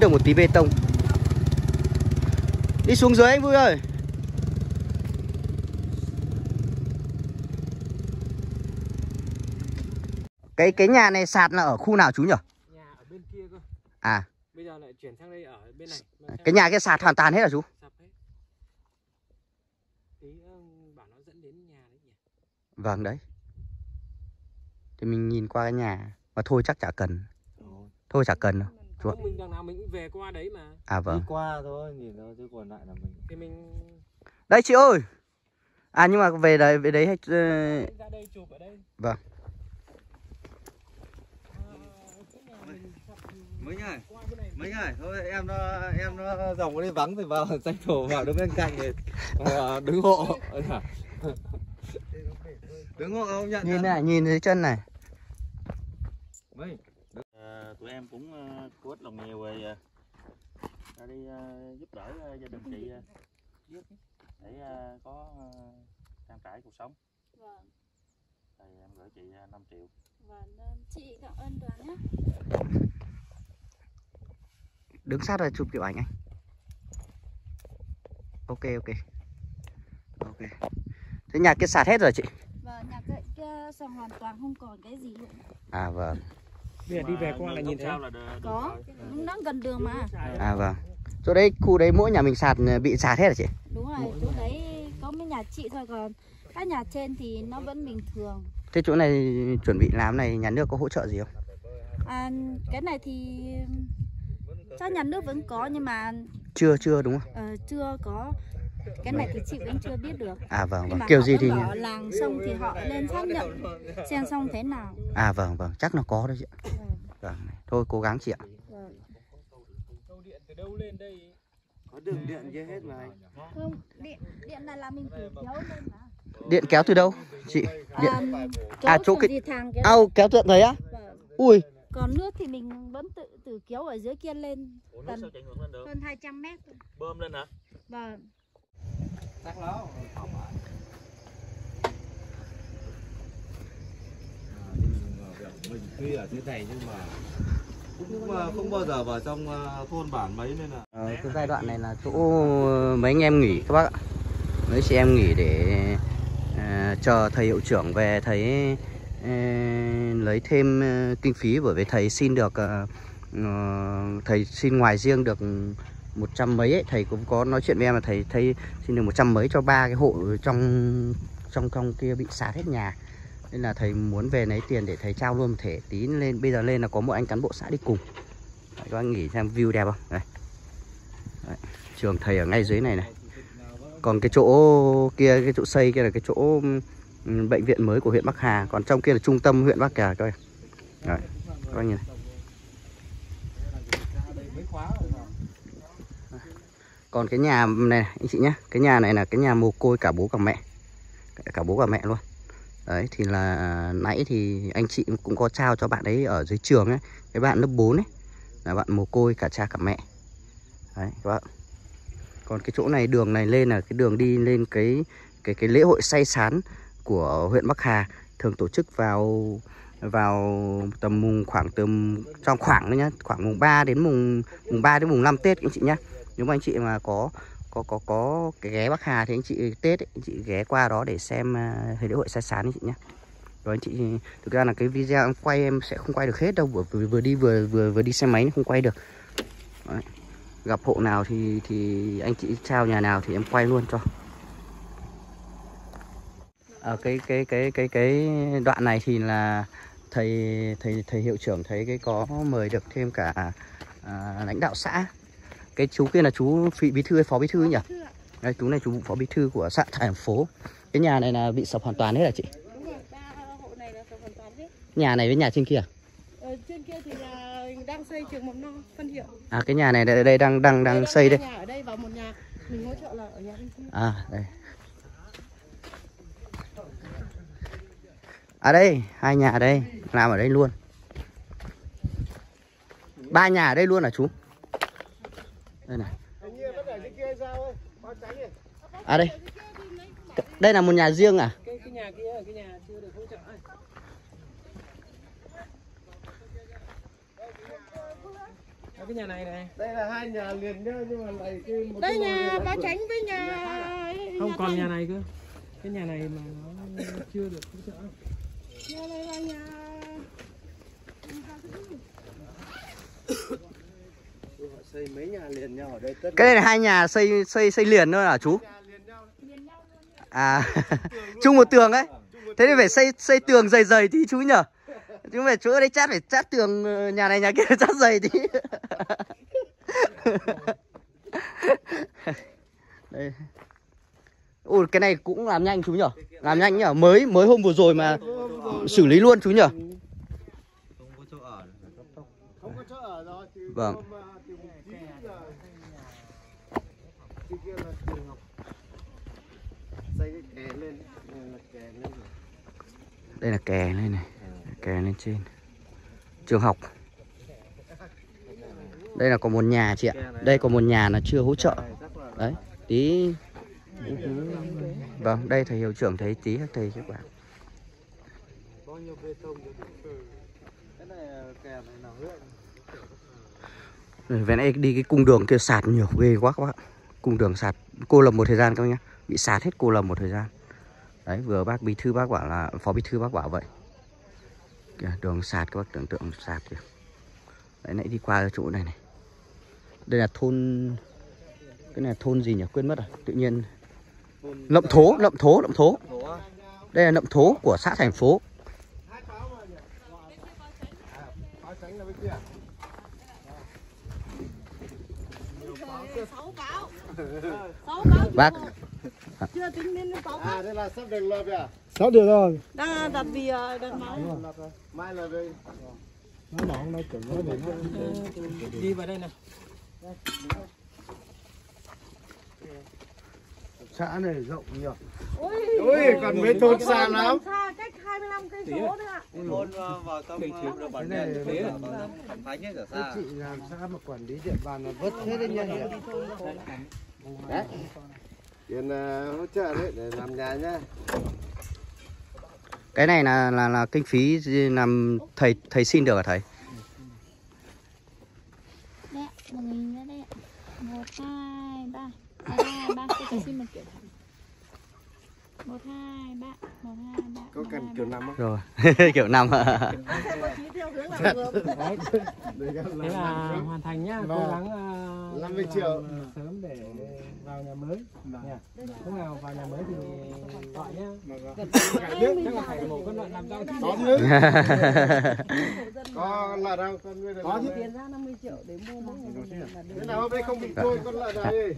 được một tí bê tông. Đi xuống dưới anh Vui ơi. Cái nhà này sạt là ở khu nào chú nhỉ? Nhà ở bên kia cơ. À. Bây giờ lại chuyển sang đây ở bên này. Cái nhà kia sạt hoàn toàn hết hả chú? Sạt hết. Tí bảo nó dẫn đến nhà đấy nhỉ? Vâng đấy. Thì mình nhìn qua cái nhà mà thôi chắc chả cần. Thôi chả cần đâu. Chú ạ. Mình đằng nào mình cũng về qua đấy mà. À vâng. Đi qua thôi, nhìn thôi chứ còn lại là mình. Thì mình. Đây chị ơi. À nhưng mà về đấy hay ra đây chụp ở đây. Vâng. Mấy ngày thôi em nó dòng có đi vắng thì vào tranh thủ vào đứng bên cạnh thì đứng hộ. Đứng hộ không nhận. Nhìn này, nhìn dưới chân này. Tụi em cũng có ít lòng nhiều rồi ra đi giúp đỡ gia đình chị để có trang trải cuộc sống. Vâng. Thì em gửi chị 5 triệu. Vâng, chị cảm ơn Đoàn nhé. Đứng sát rồi chụp kiểu ảnh anh. Ok. Thế nhà kia sạt hết rồi chị? Vâng, nhà kia sạt hoàn toàn không còn cái gì nữa. À vâng. Bây giờ đi về qua là nhìn thấy. Có, cũng đang gần đường mà. À vâng. Chỗ đấy, khu đấy mỗi nhà mình sạt bị sạt hết hả chị? Đúng rồi, chỗ đấy có mấy nhà chị thôi, còn các nhà trên thì nó vẫn bình thường. Thế chỗ này chuẩn bị làm này nhà nước có hỗ trợ gì không? À, cái này thì chắc nhà nước vẫn có nhưng mà Chưa đúng không? Chưa có. Cái này thì chị vẫn chưa biết được. À vâng, Nhưng mà kiểu gì thì ở làng xong thì họ lên xác nhận xem xong thế nào. À vâng, chắc nó có đấy chị ạ. Vâng. Thôi cố gắng chị ạ. Câu điện từ đâu lên đây? Có đường điện kia hết mà anh. Không, điện này là mình tự kéo lên mà. Điện kéo từ đâu chị? Điện chỗ cái thang kéo. Kéo tận đấy á? Vâng. Ui. Còn nước thì mình vẫn tự kéo ở dưới kia lên. Tận hơn 200 mét. Bơm lên hả? Vâng. Chắc lắm. Mình tuy ở thế này nhưng mà cũng không bao giờ vào trong thôn bản mấy nên là. Cái giai đoạn này là chỗ mấy anh em nghỉ các bác ạ. Mấy chị em nghỉ để chờ thầy hiệu trưởng về, thầy lấy thêm kinh phí, bởi vì thầy xin được thầy xin ngoài riêng được 100 mấy ấy. Thầy cũng có nói chuyện với em là thầy xin được 100 mấy cho 3 cái hộ trong kia bị sạt hết nhà, nên là thầy muốn về lấy tiền để thầy trao luôn một thể tí lên. Bây giờ lên là có một anh cán bộ xã đi cùng. Đấy, các anh nghỉ xem view đẹp không? Đây. Đấy, trường thầy ở ngay dưới này này. Còn cái chỗ kia, cái chỗ xây kia là cái chỗ bệnh viện mới của huyện Bắc Hà. Còn trong kia là trung tâm huyện Bắc Hà coi. Đấy, các anh nhìn này. Còn cái nhà này anh chị nhé, cái nhà này là cái nhà mồ côi cả bố cả mẹ. Cả bố cả mẹ luôn. Đấy thì là nãy thì anh chị cũng có trao cho bạn ấy ở dưới trường ấy, cái bạn lớp 4 ấy, là bạn mồ côi cả cha cả mẹ. Đấy các bạn. Còn cái chỗ này, đường này lên là cái đường đi lên cái lễ hội say sán của huyện Bắc Hà, thường tổ chức vào tầm khoảng đó nhá, khoảng mùng 3 đến mùng 5 Tết anh chị nhá. Nếu mà anh chị mà có cái ghé Bắc Hà thì anh chị Tết ấy, anh chị ghé qua đó để xem lễ hội say sán anh chị nhá. Rồi anh chị, thực ra là cái video em quay em sẽ không quay được hết đâu, bởi vì vừa đi xe máy không quay được. Đấy. Gặp hộ nào thì anh chị trao nhà nào thì em quay luôn cho. Ở cái đoạn này thì là thầy hiệu trưởng thấy cái có mời được thêm cả lãnh đạo xã. Cái chú kia là chú bí thư hay phó bí thư nhỉ? Đây, chú này chú phó bí thư của xã thành phố. Cái nhà này là bị sập hoàn toàn hết hả chị? Đúng rồi, 3 hộ này là sập hoàn toàn hết. Nhà này với nhà trên kia? Trên kia thì là đang xây trường mầm non phân hiệu. À, cái nhà này đây đang xây đây. Nhà ở đây vào một nhà, mình hỗ trợ là ở nhà bên kia. À đây. À đây, 2 nhà ở đây, làm ở đây luôn. 3 nhà ở đây luôn hả chú? Đây này. À đây. Đây là một nhà riêng à? Cái nhà kia, cái nhà chưa được hỗ trợ. Cái nhà này này. Đây là hai nhà liền nhá, nhưng mà lại cái một Đây cái nhà bà Tránh với nhà Không còn nhà này cơ. Cái nhà này mà nó chưa được hỗ trợ. nhà này là nhà họ xây mấy nhà liền nhau ở đây tất. Cái này là hai nhà xây liền thôi hả chú? À chung một tường ấy. Thế thì phải xây tường dày tí chú nhở? Chứ phải chỗ đấy chát phải chát tường nhà này nhà kia chát dày tí. Đây. Ôi cái này cũng làm nhanh chú nhở? Làm nhanh nhở? Mới hôm vừa rồi mà xử lý luôn chú nhở? Không có chỗ ở. Không có chỗ ở rồi thì vâng. Xây cái kè lên, kè lên. Đây là kè lên này, kè lên trên. Trường học. Đây là có một nhà chị ạ. Đây có một nhà là chưa hỗ trợ. Đấy, tí. Vâng, đây thầy hiệu trưởng thấy tí các thầy các bạn. Bao nhiêu bê tông cái này kè này nào huyện. Về nãy đi cái cung đường kia sạt nhiều ghê quá các bạn. Cung đường sạt cô lập một thời gian các bác nhá. Bị sạt hết cô lập một thời gian. Đấy, vừa bác bí thư bác bảo là phó bí thư bác bảo vậy. Kìa, đường sạt các bác tưởng tượng sạt kìa. Đấy, nãy đi qua cái chỗ này này. Đây là thôn, cái này là thôn gì nhỉ? Quên mất rồi. Tự nhiên Nậm Thố. Đây là Nậm Thố của xã thành phố. Bác chưa tính đến pháo. À đây là sắp đường lợp à? Sắp được rồi. Đang đặt vì đặt máy. Mai là đây. Nó nọn nó chuẩn nó đi vào đây này. Xã này rộng nhỉ? Ôi còn mấy thôn xa lắm. Xa cách 25 cây số nữa ạ. Thôn vào trong nó bản đèn thế là thẩm phái nhất ở xa. Chị làm sao mà quản lý địa bàn là vất hết đấy nha. Đấy. Tiền hỗ trợ đấy để làm nhà nhá. cái này là kinh phí làm thầy xin được hả thầy? Đây ạ, 1.000 ra đây ạ. 1, 2, 3. 3 tôi xin một kiểu. 1, 2, 3. 1, 2, 3. Có cần kiểu năm không? Rồi, kiểu năm. Thế là hoàn thành nhá, cố gắng 50 triệu sớm để vào nhà mới. Lúc nào vào nhà mới thì gọi nhá. Chắc là phải một con lợn làm rau. Có lợn đâu? Có chứ. Tiền ra 50 triệu để mua mỗi ngày. Thế nào hôm nay không bị thôi con lợn này.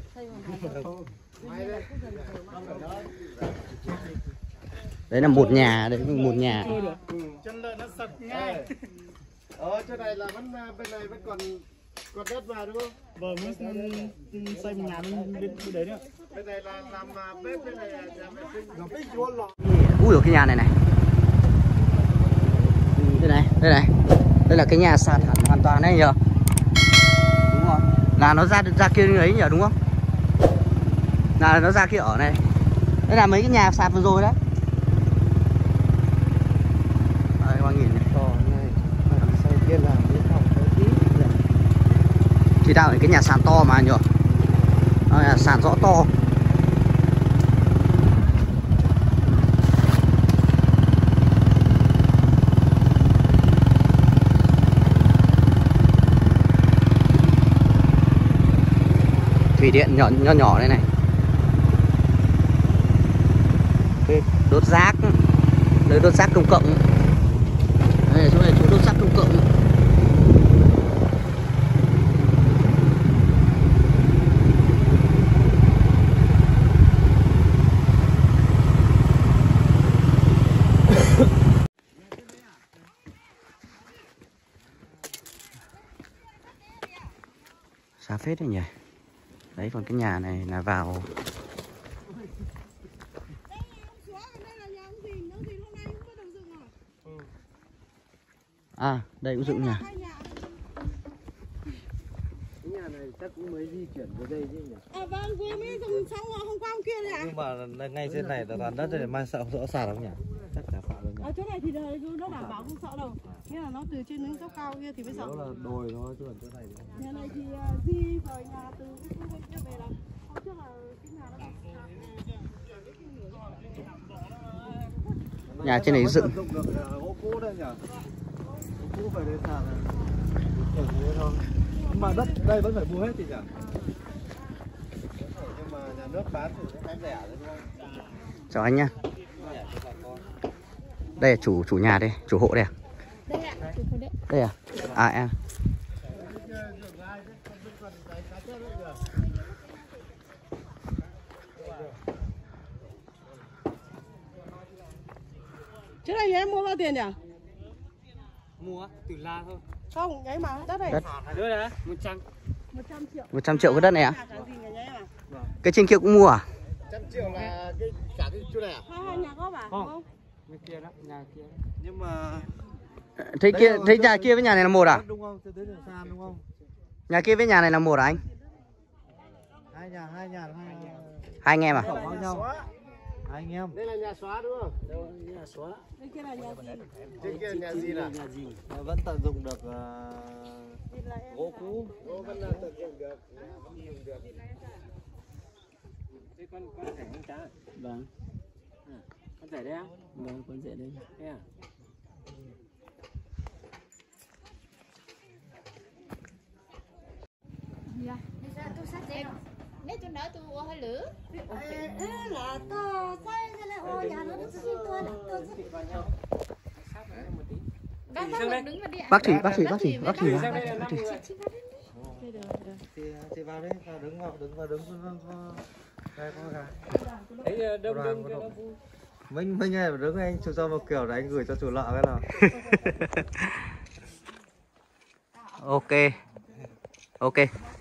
Đấy là một nhà, đấy một nhà. Chân lợn nó sật ngay. Chỗ này là vẫn bên này vẫn còn đất vào đúng không? Vâng, mới xây nhà bên đấy nữa. Bên này là làm bếp, bên này là nhà vệ sinh. Làm bếp chuột lọ. Ui ở cái nhà này này. Đây này. Đây là cái nhà sạt hẳn hoàn toàn đấy nhờ. Đúng không? Là nó ra kia ấy nhờ đúng không? Là nó ra kia ở này. Đây là mấy cái nhà sạt vừa rồi đấy. Đây các bạn nhìn này. Xây kia làm cái phòng tí. Thì đạo cái nhà sàn to mà nhờ. Sàn rõ to. Thủy điện nhỏ đây này. Đốt rác. Nơi đốt rác công cộng. Đây chỗ này chỗ đốt rác công cộng. Xa phết đấy nhỉ. Đấy còn cái nhà này là vào. À đây cũng dựng nhà. Cái nhà này chắc cũng mới di chuyển về đây chứ nhỉ? Vâng, vừa mới dùng xong hôm qua hôm kia đấy ạ. Nhưng mà ngay trên này là toàn đất thì mai sợ rõ sạt không nhỉ? Chắc là phạm Ở chỗ này thì nó đảm bảo không sợ đâu. Nghĩa là nó từ trên đến dốc cao kia thì mới sợ. Đó là đồi thôi chứ còn chỗ này. Nhà này thì di rời nhà từ cái khu bên kia về là hôm trước là cái nhà nó Nhà trên này dựng. Dụng được gỗ cũ đây nhỉ? Gỗ cũ phải đến sàn này. Thế thôi. Nhưng mà đất đây vẫn phải mua hết thì nhỉ? Nhưng mà nhà nước bán thì sẽ bán rẻ đấy đúng không? Chào anh nhá. Đây là chủ nhà đây, chủ hộ đây à? Đây ạ, chủ hộ đấy. Đây à? À em. Trước đây em mua bao tiền nhỉ? Mua từ La thôi. Không, cái mà đất này. Đất. Đưa đấy, 100. 100 triệu. 100 triệu cái đất này à? Cả gì cả nhà em à? Cái trên kia cũng mua à? 100 triệu là cả cái chỗ này à? Hai nhà góp à? Không. Bên kia đó, nhà kia. Nhưng mà Thấy nhà kia với nhà này là một à? đúng không? Từ tới đường sàn đúng không? Nhà kia với nhà này là một à anh? Hai nhà. Hai anh em à? Tổng bao nhau. Hai anh em. Đây là nhà xóa đúng không? Đâu, nhà xóa. Bên kia là nhà gì? Trên kia là nhà gì là? Nhà gì? Vẫn tận dụng được Thì là em gỗ cũ. Gỗ vẫn tận dụng được. Vẫn dùng được. Thế con rể con cá. Vâng. Con rể đây á? Vâng, con rể đây. Thế à? Dạ. Tôi sát em. Nếu tôi nói tôi hơi lửa. là to sai ra lại ô nhà nó xin tôi là tôi Bác đứng vào đi ạ. Bác Thủy. Đây là Chị vào đấy, đứng vào đây có gà. thấy đông cái nó vui. Minh ơi, đứng anh chụp cho một kiểu đấy anh gửi cho chủ lọ cái nào. Ok.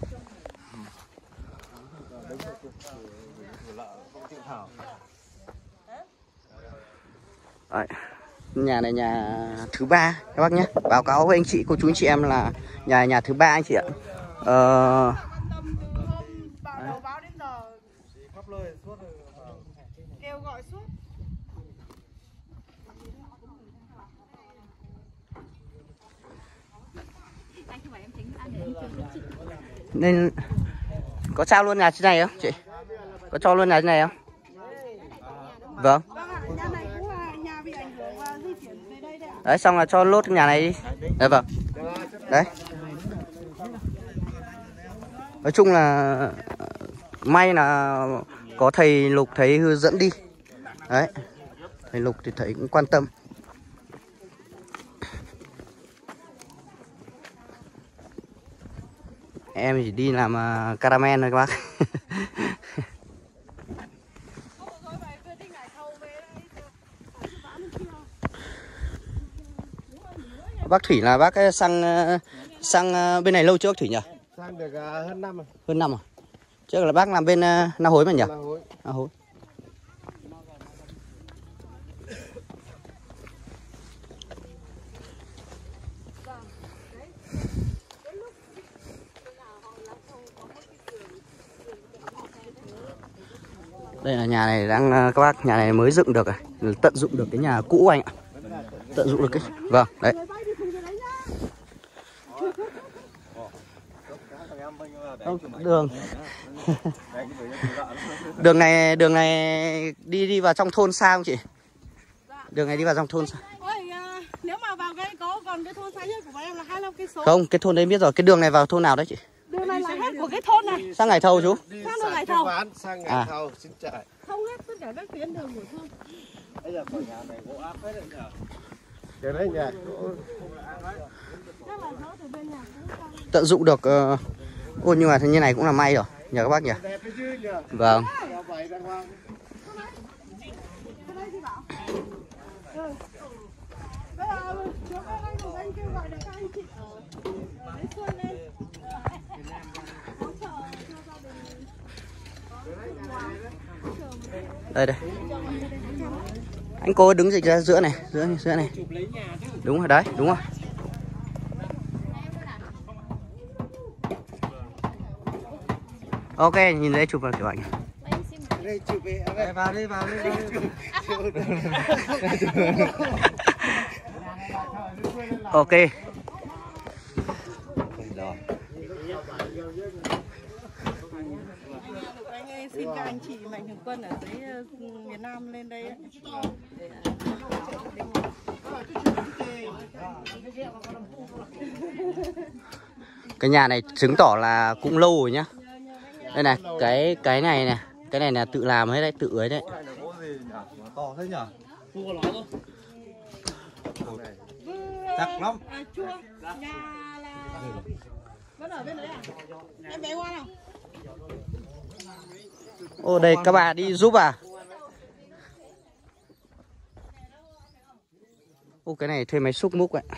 Đấy. Nhà này nhà thứ 3 các bác nhé. Báo cáo với anh chị, cô chú anh chị em là nhà thứ 3 anh chị ạ. báo đến giờ kêu gọi suốt. Anh không phải em tính ăn để em chơi với chị. Nên có trao luôn nhà trên này không chị? Có cho luôn nhà trên này không? Vâng. Nhà này cũng là nhà bị ảnh hưởng và di chuyển về đây đấy ạ. Đấy, xong là cho lốt nhà này đi. Đấy, vâng. Đấy. Nói chung là may là có thầy Lục thấy hướng dẫn đi. Đấy. Thầy Lục thì thấy cũng quan tâm. Em chỉ đi làm caramel thôi các bác. Bác Thủy là bác sang bên này lâu chưa bác Thủy nhỉ? Sang được hơn năm rồi. Hơn năm à? Trước là bác làm bên Na Hối mà nhỉ? Na Hối. Đây là nhà này đang các bác, nhà này mới dựng được à? Tận dụng được cái nhà cũ anh ạ. Tận dụng được cái. Vâng, đấy. Đường này đi vào trong thôn sao không chị? Đường này đi vào trong thôn sao? Ôi, nếu mà vào cái có còn cái thôn xa nhất của bọn em là 25 cây số. Không, cái thôn đấy biết rồi. Cái đường này vào thôn nào đấy chị? Đường này là hết của cái thôn này. Sang Ngày Thầu chú? Sang đường Ngày Thầu. Sang Ngày Thầu, xin chạy. Không hết tất cả các tuyến đường của thôn. Bây giờ của nhà này gỗ áp hết rồi nhỉ? Cái đấy nhà Chắc là nó từ bên nhà cũng tận dụng được. Ôi nhưng mà như này cũng là may rồi nhờ các bác nhỉ. đẹp chứ nhỉ? Vâng. Bây giờ trước anh kêu gọi được các anh chị ở Lý Xuân lên hỗ trợ cho gia đình. Đây. Anh cô đứng dịch ra giữa này, giữa này. Đúng rồi đấy, đúng rồi. Ok, nhìn thấy chụp vào kiểu ảnh. Đây chụp về, vào đi. Ok. Anh ơi, xin các anh chị Mạnh Thường Quân ở dưới miền Nam lên đây ấy. Cái nhà này chứng tỏ là cũng lâu rồi nhá. Đây này, cái này nè, cái này là tự làm hết đấy, tự ấy đấy. To thế nhở? Chắc lắm. Chua. Nhà là vẫn ở bên đấy à? Em bé qua nào? Ô đây các bà đi giúp à? Ô cái này thuê máy xúc múc ấy.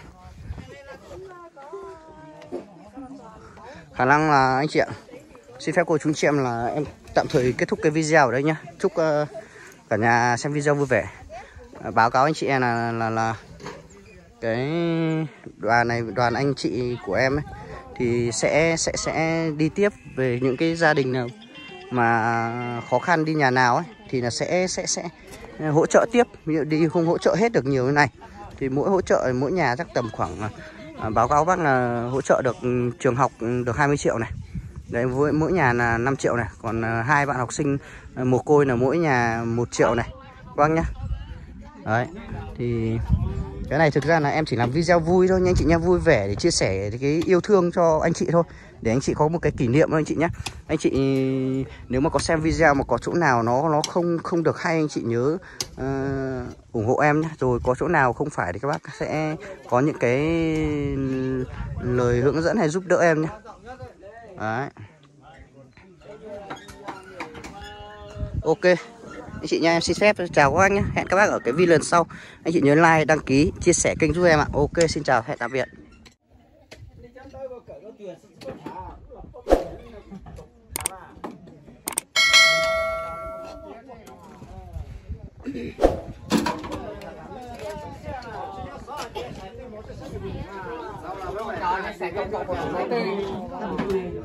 Khả năng là anh chị ạ, xin phép cô chú chị em là em tạm thời kết thúc cái video ở đây nhá. Chúc cả nhà xem video vui vẻ. Báo cáo anh chị em là cái đoàn anh chị của em ấy, thì sẽ đi tiếp về những cái gia đình nào mà khó khăn, đi nhà nào ấy thì là sẽ hỗ trợ tiếp. Ví dụ đi không hỗ trợ hết được nhiều như này thì hỗ trợ mỗi nhà chắc tầm khoảng báo cáo bác là hỗ trợ được trường học được 20 triệu này. Đấy, mỗi nhà là 5 triệu này, còn 2 bạn học sinh mồ côi là mỗi nhà 1 triệu này. Vâng nhá. Đấy. Thì cái này thực ra là em chỉ làm video vui thôi nha anh chị nha, vui vẻ để chia sẻ cái yêu thương cho anh chị thôi, để anh chị có một cái kỷ niệm thôi anh chị nhé. Anh chị nếu mà có xem video mà có chỗ nào nó không được hay, anh chị nhớ ủng hộ em nhé. Rồi có chỗ nào không phải thì các bác sẽ có những cái lời hướng dẫn hay giúp đỡ em nhé. Đấy. Ok anh chị nha, em xin phép chào các anh nhé. Hẹn các bác ở cái video lần sau. Anh chị nhớ like, đăng ký, chia sẻ kênh giúp em ạ. Ok, xin chào, hẹn tạm biệt.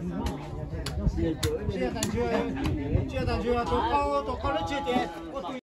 Chưa, tôi có nói chuyện